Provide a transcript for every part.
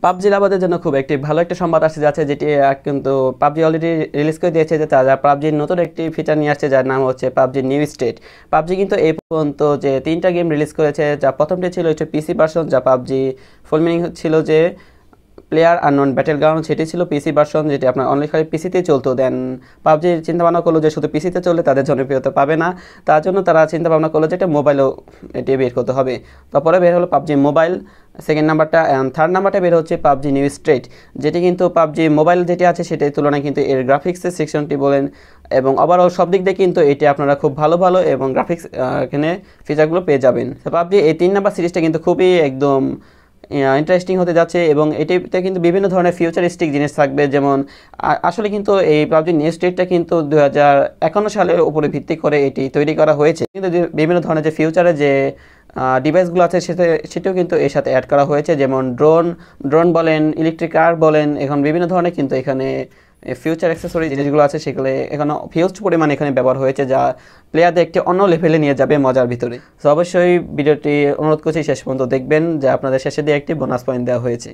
PUBG লাভারদের জন্য খুব একটি ভালো একটা সংবাদ আসছে যাচ্ছে, যেটি কিন্তু পাবজি অলরেডি রিলিজ করে দিয়েছে যে তারা পাবজির নতুন একটি ফিচার নিয়ে আসছে যার নাম হচ্ছে পাবজি নিউ স্টেট। পাবজি কিন্তু এই পর্যন্ত যে 3টা গেম রিলিজ করেছে, যা প্রথমটি ছিল হচ্ছে পিসি ভার্সন, যা পাবজি ফুল মিনিং ছিল যে প্লেয়ার আননোন ব্যাটেল গ্রাউন্ড, সেটি ছিল পিসি ভার্সন, যেটি আপনার অনলি খালি পিসিতেই চলতো। দেন পাবজি চিন্তা ভাবনা করলো যে শুধু পিসিতে চললে তাদের জনপ্রিয়তা পাবে না, তার জন্য তারা চিন্তা ভাবনা করলো যে এটা মোবাইলেও এটি বের করতে হবে। তারপরে বের হলো পাবজি মোবাইল সেকেন্ড নাম্বারটা, অ্যান্ড থার্ড নাম্বারটা বের হচ্ছে পাবজি নিউ স্টেট, যেটি কিন্তু পাবজি মোবাইল যেটি আছে সেটির তুলনায় কিন্তু এর গ্রাফিক্সের সেকশনটি বলেন এবং ওভারঅল সব দিক দিয়ে কিন্তু এটি আপনারা খুব ভালো ভালো এবং গ্রাফিক্স এখানে ফিচারগুলো পেয়ে যাবেন। তো পাবজি এই 3 নাম্বার সিরিজটা কিন্তু খুবই একদম ইন্টারেস্টিং হতে যাচ্ছে এবং এটিতে কিন্তু বিভিন্ন ধরনের ফিউচারিস্টিক জিনিস থাকবে। যেমন আসলে কিন্তু এই পাবজি নিউ স্টেটটা কিন্তু 2051 সালের উপরে ভিত্তি করে এটি তৈরি করা হয়েছে, কিন্তু বিভিন্ন ধরনের যে ফিউচারে যে ডিভাইসগুলো আছে সেটাও কিন্তু এর সাথে অ্যাড করা হয়েছে, যেমন ড্রোন বলেন, ইলেকট্রিক কার বলেন, এখন বিভিন্ন ধরনের কিন্তু এখানে ফিউচার অ্যাক্সেসরি জিনিসগুলো আছে সেগুলো এখানে হিউজ পরিমাণে এখানে ব্যবহার হয়েছে, যা প্লেয়ারদের একটি অন্য লেভেলে নিয়ে যাবে মজার ভিতরে। তো অবশ্যই ভিডিওটি অনুরোধ করছি শেষ পর্যন্ত দেখবেন, যা আপনাদের শেষে দিয়ে একটি বোনাস পয়েন্ট দেওয়া হয়েছে।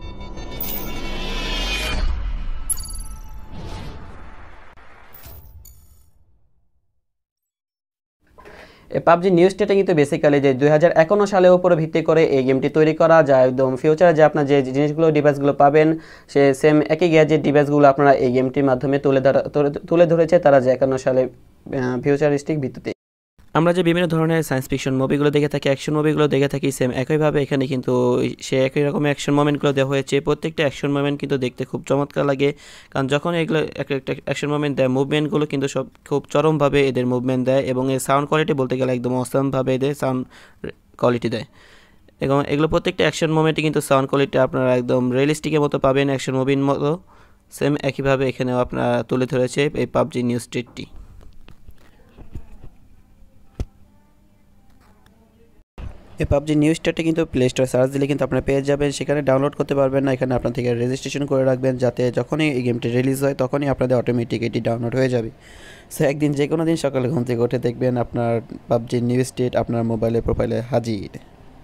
পাবজি নিউ স্টেটে কিন্তু বেসিক্যালি যে 2051 সালের উপরে ভিত্তি করে এই গেমটি তৈরি করা, যা একদম ফিউচারে যে আপনার যে জিনিসগুলো ডিভাইসগুলো পাবেন সে সেম একই গ্যাজেট ডিভাইসগুলো আপনারা এই গেমটির মাধ্যমে তুলে ধরেছে তারা যে 51 সালে ফিউচারিস্টিক ভিত্তিতে। আমরা যে বিভিন্ন ধরনের সায়েন্স ফিকশন মুভিগুলো দেখে থাকি, অ্যাকশন মুভিগুলো দেখে থাকি, সেম একইভাবে এখানে কিন্তু সে একই রকমের অ্যাকশন মোমেন্টগুলো দেওয়া হয়েছে। প্রত্যেকটা অ্যাকশন মোমেন্ট কিন্তু দেখতে খুব চমৎকার লাগে, কারণ যখন এগুলো একটা অ্যাকশন মোমেন্ট দেয় মুভমেন্টগুলো কিন্তু সব খুব চরমভাবে এদের মুভমেন্ট দেয় এবং এর সাউন্ড কোয়ালিটি বলতে গেলে একদম অসামভাবে এদের সাউন্ড কোয়ালিটি দেয় এবং এগুলো প্রত্যেকটা অ্যাকশন মোমেন্টে কিন্তু সাউন্ড কোয়ালিটি আপনারা একদম রিয়েলিস্টিকের মতো পাবেন, অ্যাকশন মুভির মতো। সেম একইভাবে এখানেও আপনারা তুলে ধরেছে এই পাবজি নিউ স্টেটটি। এই পাবজি নিউ স্টেটে কিন্তু প্লে স্টোরে সার্চ দিলে কিন্তু আপনারা পেয়ে যাবেন, সেখানে ডাউনলোড করতে পারবেন না, এখানে আপনার থেকে রেজিস্ট্রেশন করে রাখবেন যাতে যখনই এই গেমটি রিলিজ হয় তখনই আপনাদের অটোমেটিক এটি ডাউনলোড হয়ে যাবে। সো একদিন যে কোনো দিন সকালে ঘুম থেকে উঠে দেখবেন আপনার পাবজি নিউ স্টেট আপনার মোবাইলে প্রোফাইলে হাজির।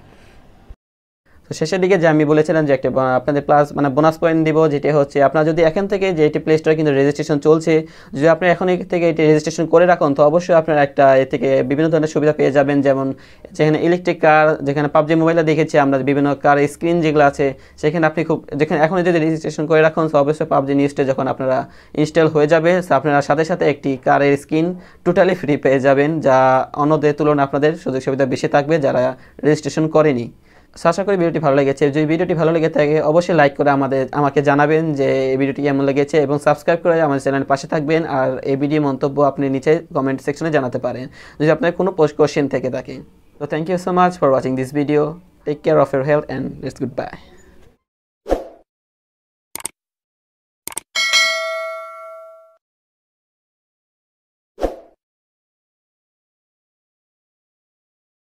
তো শেষের দিকে যে আমি বলেছিলাম যে একটা আপনাদের প্লাস বোনাস পয়েন্ট দিব, যেটা হচ্ছে আপনার যদি এখন থেকে যে এটি প্লে স্টোরে কিন্তু রেজিস্ট্রেশন চলছে, যদি আপনি এখন থেকে এটি রেজিস্ট্রেশন করে রাখুন তো অবশ্যই আপনার একটা এ থেকে বিভিন্ন ধরনের সুবিধা পেয়ে যাবেন। যেমন যেখানে ইলেকট্রিক কার, যেখানে পাবজি মোবাইলে দেখেছি আমরা বিভিন্ন কারের স্ক্রিন যেগুলো আছে সেখানে আপনি যেখানে এখন যদি রেজিস্ট্রেশন করে রাখুন তো অবশ্যই পাবজি নিউ স্টেট যখন আপনারা ইনস্টল হয়ে যাবে আপনারা সাথে সাথে একটি কারের স্ক্রিন টোটালি ফ্রি পেয়ে যাবেন, যা অন্যদের তুলনায় আপনাদের সুযোগ সুবিধা বেশি থাকবে যারা রেজিস্ট্রেশন করেনি। আশা করি ভিডিওটি ভালো লেগেছে। যদি ভিডিওটি ভালো লেগে থাকে অবশ্যই লাইক করে আমাকে জানাবেন যে এই ভিডিওটি কেমন লেগেছে এবং সাবস্ক্রাইব করে আমাদের চ্যানেলের পাশে থাকবেন। আর এই ভিডিও মন্তব্য আপনি নিচে কমেন্ট সেকশনে জানাতে পারেন যদি আপনার কোনো কোশ্চেন থেকে থাকে। তো thank you so much for watching this video. Take care of your health and let's good by.